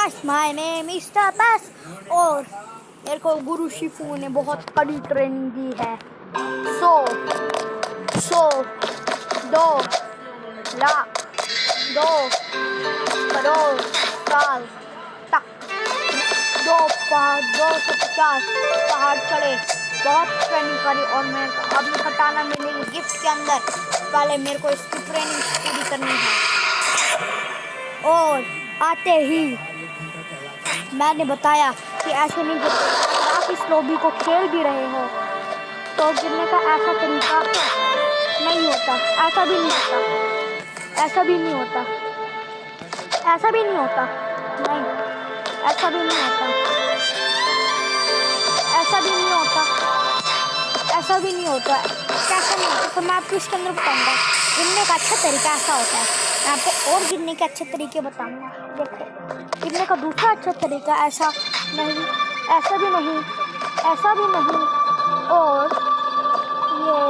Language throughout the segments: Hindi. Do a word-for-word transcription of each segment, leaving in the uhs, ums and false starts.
Guys my name is Tapas और मेरे को गुरु शिफू ने बहुत कड़ी ट्रेनिंग दी है। सौ सौ दो लाख दो करोड़ साल तक दो दो सौ पचास पहाड़ चढ़े, बहुत ट्रेनिंग करी और मेरे को अभी कटाना मिलेगी गिफ्ट के अंदर। पहले मेरे को इसकी ट्रेनिंग पूरी करनी है। और आते ही मैंने बताया कि ऐसे नहीं गिरते। अगर आप इस लॉबी को खेल भी रहे हो तो गिरने का ऐसा तरीका नहीं होता, ऐसा भी नहीं होता, ऐसा भी नहीं होता, ऐसा भी नहीं होता, नहीं ऐसा भी नहीं होता, ऐसा भी नहीं होता, ऐसा भी नहीं होता। कैसा नहीं होता तो मैं आपको इसके अंदर बताऊंगा। गिरने का अच्छा तरीका ऐसा होता है, मैं आपको और गिरने के अच्छे तरीके बताऊंगा। देखो गिरने का दूसरा अच्छा तरीका ऐसा नहीं, ऐसा भी नहीं, ऐसा भी नहीं, और ये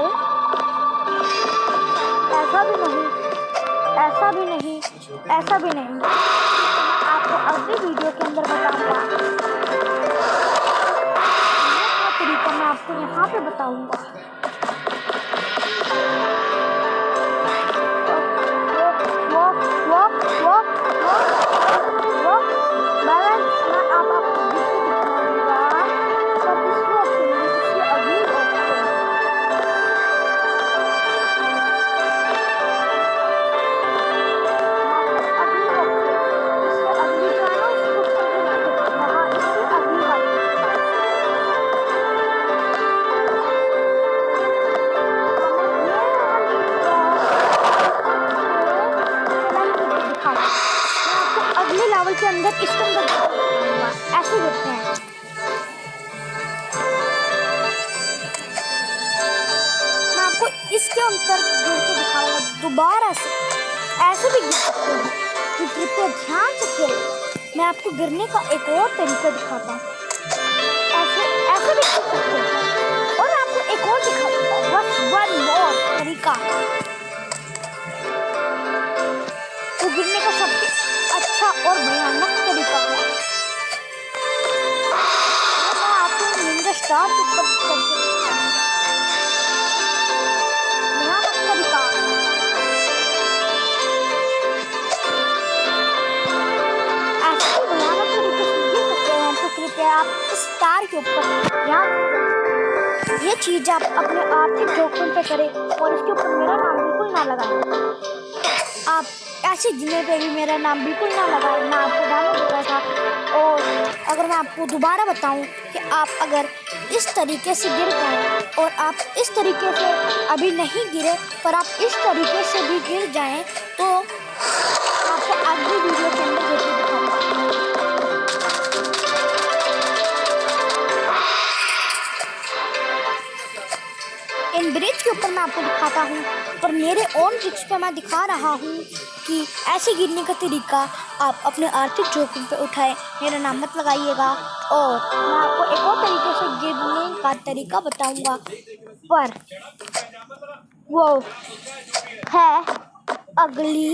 ऐसा भी नहीं, ऐसा भी नहीं, ऐसा भी नहीं। मैं आपको अगली वीडियो के अंदर बताऊंगा। तरीका मैं आपको यहाँ पे बताऊंगा। वो वो वो वो वो मैं मैं आप आपको दिखाऊंगा पर इस वक्त नहीं, इससे अगली वक्त अगली वक्त इससे अगली जाना उसको हाँ इससे अगली वक्त अगले लेवल के अंदर इसके अंदर ऐसे गिरते हैं। मैं आपको इसके अंदर गिर के दिखाऊंगा दोबारा से, ऐसे भी गिर सकते हैं कि कृपया ध्यान से खेलें। मैं आपको गिरने का एक और तरीका दिखाता हूँ, ऐसे ऐसे भी गिर सकते हैं। और आपको एक और दिखाऊंगा, बस वन मोर तरीका वो गिरने का सबसे अच्छा और भयानक तरीका है। मैं आपको निंजा स्टार के ऊपर करके भयानक तरीका ऐसे भयानक तरीके से गिर सकते हैं। तो कृपया आप इस स्टार के ऊपर यहाँ ये चीज आप अपने आर्थिक जोखिम पे करें और इसके ऊपर मेरा नाम बिल्कुल ना लगाएं। आप ऐसे गिरने पे भी मेरा नाम बिल्कुल ना लगाए। मैं आपको डालो दे रहा था। और अगर मैं आपको दोबारा बताऊं कि आप अगर इस तरीके से गिर गए और आप इस तरीके से अभी नहीं गिरे पर आप इस तरीके से भी गिर जाएं तो आपको अगली वीडियो के अंदर गिर दिखाऊंगा। इन ब्रिज के ऊपर मैं आपको दिखाता हूँ पर मेरे ओन ट्रिक्स पे मैं दिखा रहा हूँ कि ऐसे गिरने का तरीका आप अपने आर्थिक जोखिम पे उठाएं। मेरा नाम मत लगाइएगा। और मैं आपको एक और तरीके से गिरने का तरीका बताऊंगा पर वो है अगली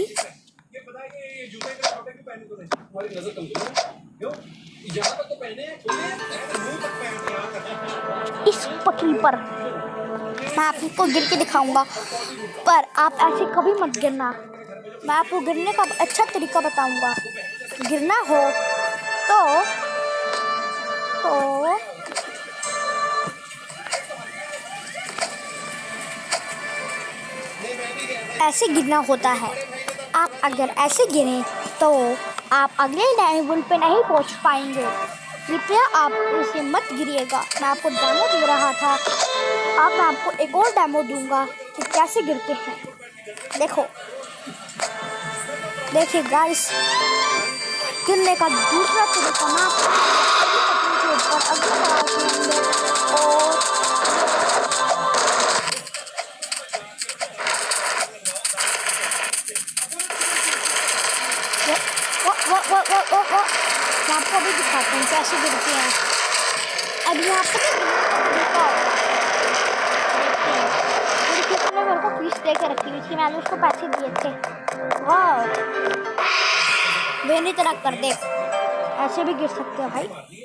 इस पटरी पर मैं आपको गिर के दिखाऊंगा पर आप ऐसे कभी मत गिरना। मैं आपको गिरने का अच्छा तरीका बताऊंगा। गिरना हो तो तो ऐसे गिरना होता है। आप अगर ऐसे गिरें तो आप अगले लेवल पे नहीं पहुंच पाएंगे। कृपया आप इसे मत गिरिएगा। मैं आपको डेमो दे रहा था, अब मैं आपको एक और डेमो दूंगा कि कैसे गिरते हैं। देखो देखिए गाइस गिरने का दूसरा तरीका मैं आपको ऊपर अगले और वो वो वो वो वो वो मैं आपको अभी दिखाता हूँ कैसे गिरते हैं। अब यहाँ पर मेरे को फीस दे के रखी हुई थी, मैंने उसको पैसे दिए थे। वाह वेनी तरह कर दे। ऐसे भी गिर सकते हैं भाई।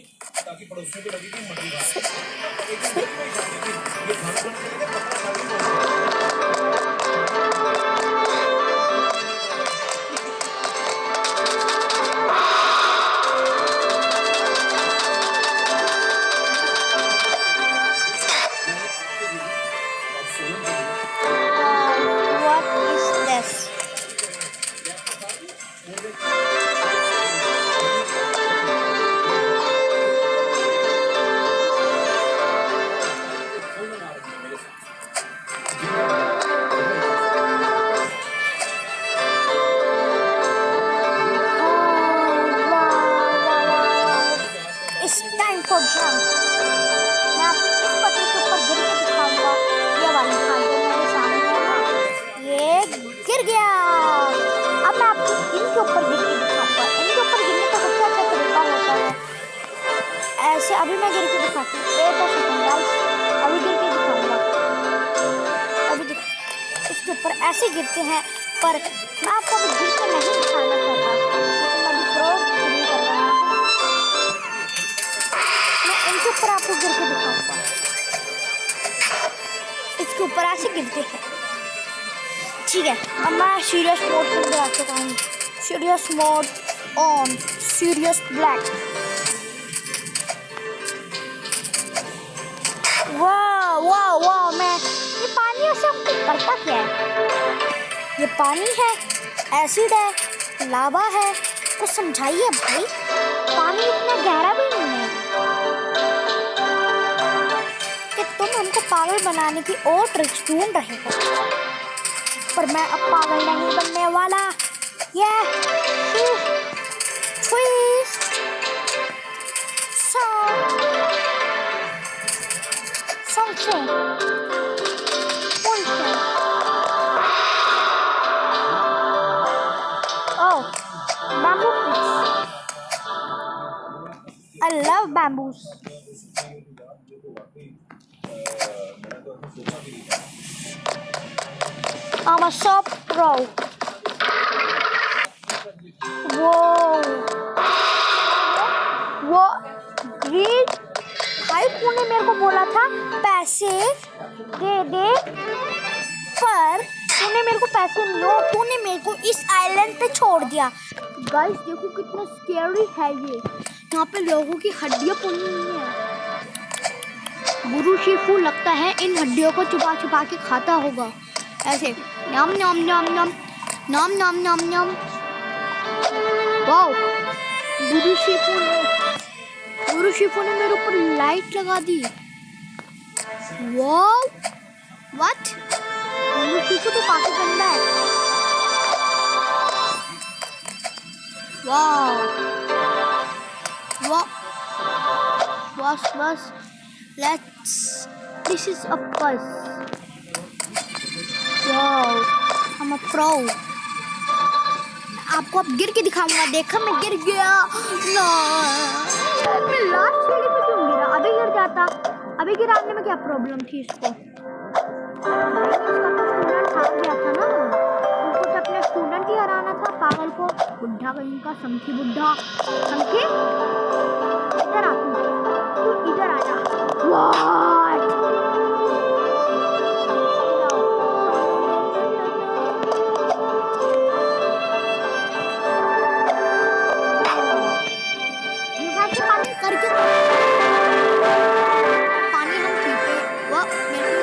अभी मैं गिर के दिखाती हूँ। एक और सेकंड गाइस, अभी गिर के दिखाऊंगा। अभी दिख इसके ऊपर ऐसे गिरते हैं, पर मैं आपको अभी गिर के नहीं दिखाना चाहता, लेकिन अभी प्रो नहीं कर रहा हूँ। मैं इनके ऊपर आपको गिर के दिखाऊंगा। इसके ऊपर ऐसे गिरते हैं, ठीक है। अब मैं सीरियस मोड के अंदर आ चुका हूँ। Serious mode on, serious black. वाह वाह वाह, मैं ये पानी से हमको करता क्या है? ये पानी है, एसिड है, लावा है, कुछ समझाइए भाई। पानी इतना गहरा भी नहीं है कि तुम हमको पागल बनाने की और ट्रिक्स ढूंढ रहे हो, पर मैं अब पागल नहीं बनने वाला। ये Function. Function. Oh, bamboo picks. I love bamboos. I'm a shop pro. Whoa. What? Great. भाई तूने मेरे को बोला था पैसे दे दे, पर तूने मेरे को पैसे लो, तूने मेरे को इस आइलैंड पे छोड़ दिया। गाइस देखो कितना स्कैरी है ये, यहाँ पे लोगों की हड्डियाँ पड़ी हुई हैं। गुरु शिफू लगता है इन हड्डियों को छुपा छुपा के खाता होगा ऐसे, नम नम नम नम नम नम नम नम। वाओ, गुरु शिफू ने गुरु शिफू ने मेरे ऊपर लाइट लगा दी। Wow, what? गुरु शिफू तो काफी गंदा है। वाओ, वाह, बस बस, let's, this is a bus. Wow, I'm a pro। आपको अब गिर के दिखाऊंगा। देखा मैं गिर गया ना, मैं लास्ट सीढ़ी पे क्यों गिरा? अभी गिर जाता, अभी गिराने में क्या प्रॉब्लम थी इसको? इसका तो स्टूडेंट हार गया था ना, उनको तो अपने स्टूडेंट ही हराना था, पागल को। बुढ़ा कहीं का, समझी बुढ़ा, समझी? इधर आ तू, तू इधर आ जा। व्हाट? करके पानी हम पीते, वो मेरे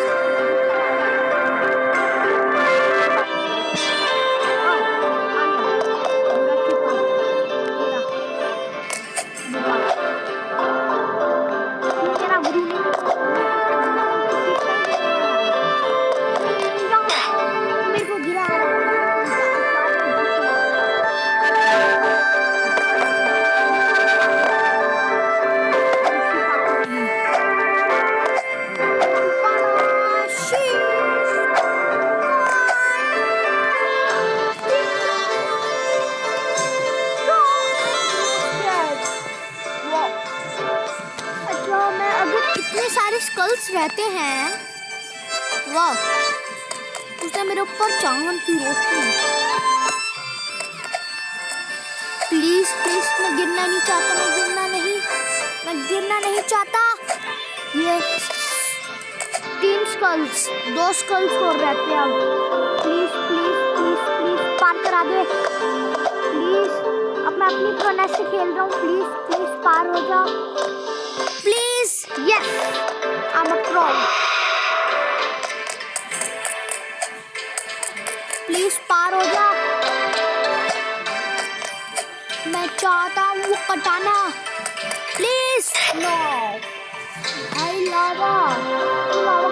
तेरा गुरु ने मेरे को गिरा। इतने सारे स्कल्स रहते हैं, वाह, उसने मेरे ऊपर चांद की रोशनी। प्लीज प्लीज, मैं गिरना नहीं चाहता, मैं मैं गिरना नहीं चाहता। ये तीन स्कल्स, दो स्कल्स और रहते हैं अब। प्लीज प्लीज प्लीज प्लीज पार करा दे प्लीज। अब मैं अपनी प्रोनेस से खेल रहा हूँ। प्लीज प्लीज पार हो जा please. Yes, I am a pro. Please पार हो जा। मैं चाहता हूँ वो कटाना। Please no. भाई लावा लावा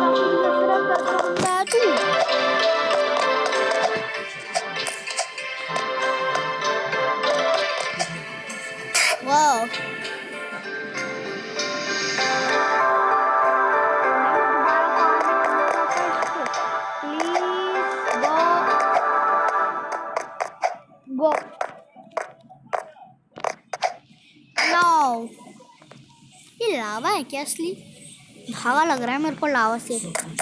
मैं तू। वाह, गो नो। ये लावा है क्या असली? धागा लग रहा है मेरे को लावा से।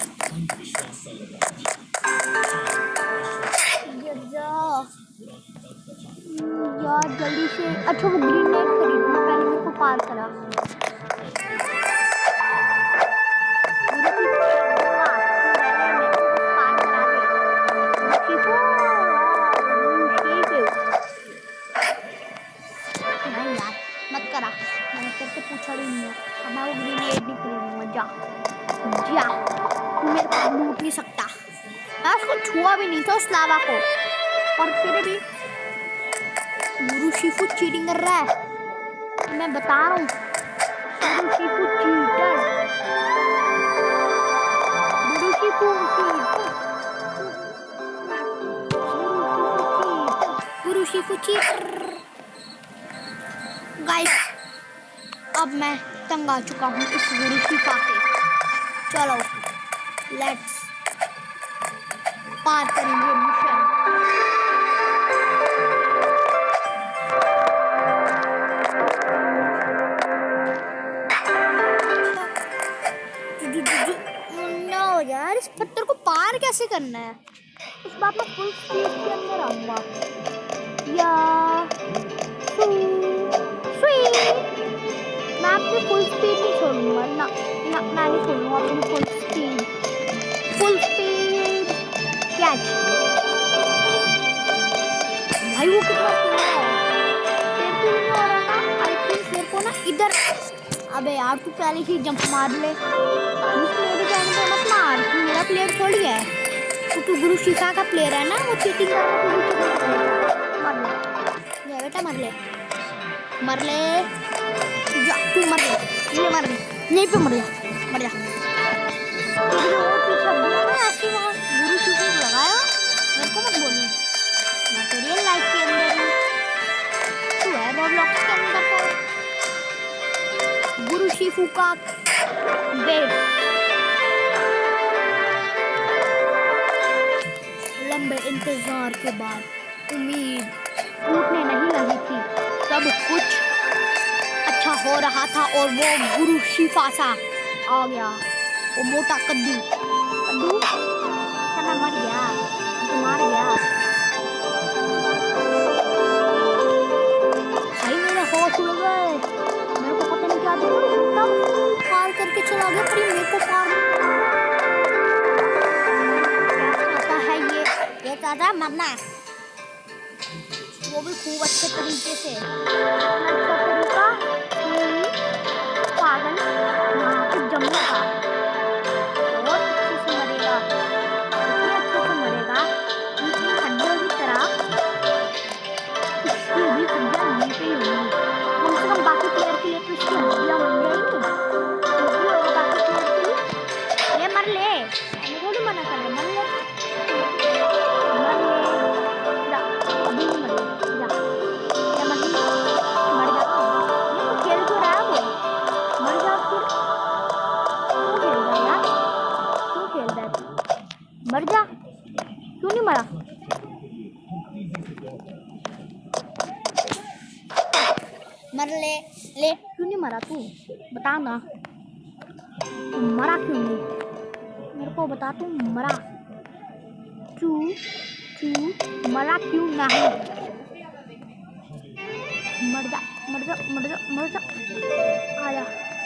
यार जल्दी से। अच्छा वो ग्रेनेड खरीदना, पहले मेरे को पार करा। मत करा, मैंने तेरे पूछा भी नहीं है। अब मैं वो ग्रेनेड नहीं खरीदूंगा। जा जा, तू मेरे को लूट नहीं सकता। मैं उसको छुआ भी नहीं था उस लावा को, और फिर भी गुरु शिफू चीटिंग कर रहा है। मैं बता रहा हूँ गुरु शिफू चीटर। गुरु शिफू चीटर। गुरु शिफू चीटर। गाइस, अब मैं तंग आ चुका हूँ इस गुरु शिफा से। चलो लेट्स पार करेंगे मिशन। नो यार, इस पत्थर को पार कैसे करना है? इस बात में फुल स्पीड के अंदर आऊंगा। या मैं अपनी फुल स्पीड नहीं छोड़ूंगा ना, ना मैं नहीं छोड़ूंगा अपनी full speed. Full speed catch. भाई वो कितना तेज है। तेरे को नहीं हो रहा ना? आई थिंक मेरे को ना इधर। अबे यार तू पहले ही जंप मार ले। मेरे कहने पे मत मार, तू मेरा प्लेयर थोड़ी है। तो तू गुरु शिफा का प्लेयर है ना, वो चीटिंग कर रहा है। मर ले बेटा, मर ले मर ले। जा तू मर ले, ये मर ले, यहीं पे मर जा, मर जा। ऐसी वहाँ गुरु शिफा लगाया, मेरे को मत बोलूँ। मैं तो रियल लाइफ के अंदर हूँ, तू है रोब्लॉक्स के अंदर। को गुरु शिफू का बेस। लंबे इंतजार के बाद उम्मीद टूटने नहीं लगी थी। सब कुछ अच्छा हो रहा था और वो गुरु शिफा सा आ गया। वो मोटा कद्दू कद्दू मैं मर गया, तो मार गया। भाई मेरे होश उड़ गए। मेरे को पता नहीं क्या था, पार करके चला गया। पर मेरे को पार आता है। ये ये चाहता है मरना, वो भी खूब अच्छे तरीके से। अच्छा तरीका पागल यहाँ पे जमने का। बहुत अच्छे से मरेगा, इतने अच्छे से मरेगा, इतनी हड्डियों की तरह। इसकी भी हड्डियाँ यहीं पे ही होंगी। कम से कम बाकी प्लेयर के लिए तो इसकी हड्डियाँ होंगी ही नहीं। बाकी प्लेयर के लिए ये मर ले, मैंने थोड़ी मना कर रहा। मर ले मर ले जा, अभी नहीं मर ले जा। क्या मर ले? मर जा। ये तो खेल क्यों रहा है वो? मर जा फिर। क्यों खेल रहा है यार? क्यों खेल रहा है तू? मर जा। क्यों नहीं मरा? मर ले ले। क्यों नहीं मरा तू? बता ना, मरा क्यों नहीं? मेरे को बता, तू मरा क्यों? क्यों मरा क्यों नहीं? मर जा मर जा मर जा मर जा, आया।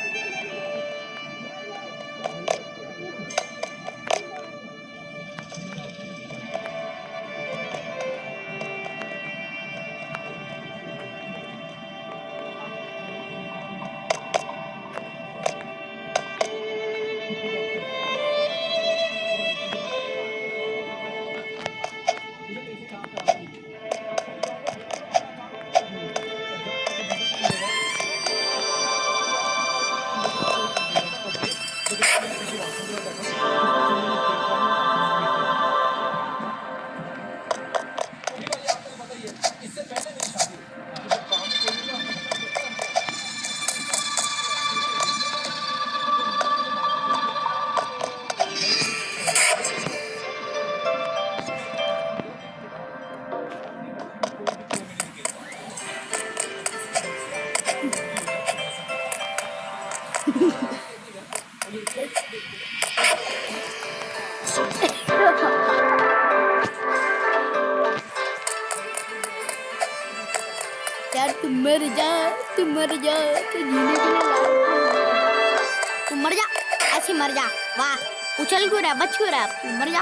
यार तुम मर जा, तुम मर जा, तो जीने के लिए तुम मर जा, ऐसे मर जा। वाह, उछल क्यों रहा, बच क्यों रहा, तुम मर जा।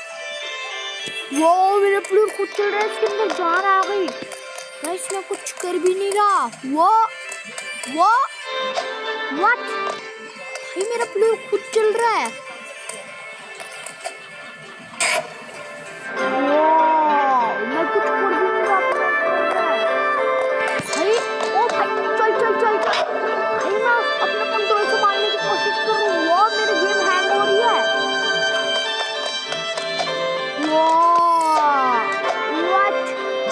वो मेरे प्लेयर खुद चल रहा है, इसके अंदर जान आ गई। मैं इसमें कुछ कर भी नहीं रहा। वो वो व्हाट भाई, मेरा प्लेयर खुद चल रहा है। मैं कुछ कर भी नहीं रहा भाई। ओ भाई चल चल चल भाई, मैं अपने कंट्रोल से मारने की कोशिश कर रही हूँ। वो मेरी गेम हैंग हो रही है। वो व्हाट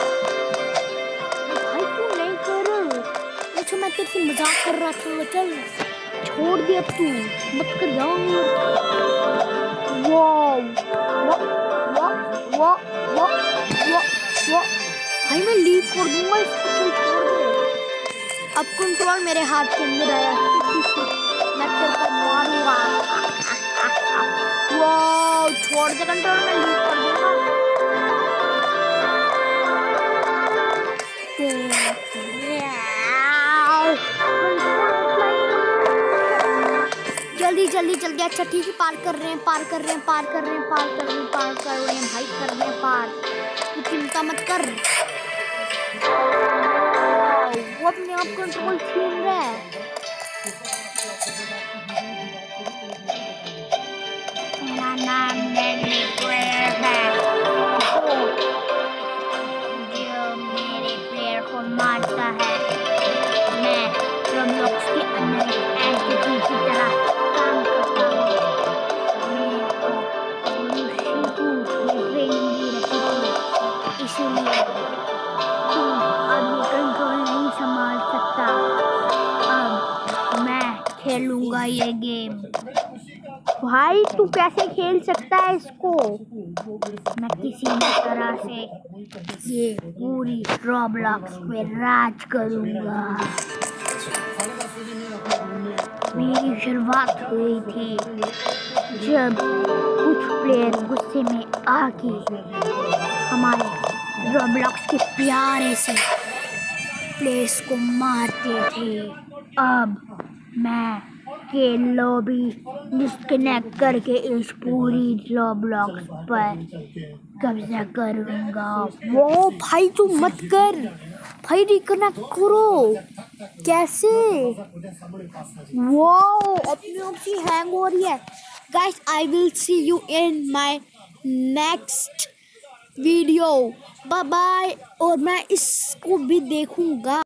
भाई, तू नहीं कर। अच्छा मैं तेरे से मजाक कर रहा था। चल छोड़ दे अब, तू मत कर जाओ। वो वो वो वो वो वो वो भाई, मैं लीव कर दूंगा इसको। चल छोड़ दे। अब कंट्रोल मेरे हाथ के अंदर आया। मैं तेरे को मारूंगा। वो छोड़ दे कंट्रोल, मैं लीव कर दूंगा। जल्दी जल्दी जल्दी। अच्छा ठीक है, पार कर रहे हैं, पार कर रहे हैं, पार कर रहे हैं, पार कर रहे हैं, पार कर रहे हैं भाई, कर रहे हैं पार। तू चिंता मत कर। वो अपने आप कंट्रोल छीन रहा है। मेरा नाम डैनी प्लेयर है, जो मेरे प्लेयर को मारता है। मैं रोब्लॉक्स के अंदर एक एंटिटी की तरह काम करता हूँ। इसीलिए तू अब ये कंट्रोल नहीं संभाल सकता। अब मैं खेलूंगा ये गेम। भाई तू कैसे खेल सकता है इसको? मैं किसी भी तरह से ये पूरी रॉब्लॉक्स पे राज करूंगा। मेरी शुरुआत हुई थी जब कुछ प्लेयर गुस्से में आके हमारे रॉब्लॉक्स के प्यारे से प्लेयर्स को मारते थे। अब मैं के लॉबी डिस्कनेक्ट करके इस पूरी रॉब्लॉक्स पर कब्जा करूंगा। वो भाई तू मत कर भाई, रिकनेक्ट करो। कैसे? वो अपनी आप से हैंग हो रही है। Guys, I will see you in my next video. Bye bye. और मैं इसको भी देखूंगा।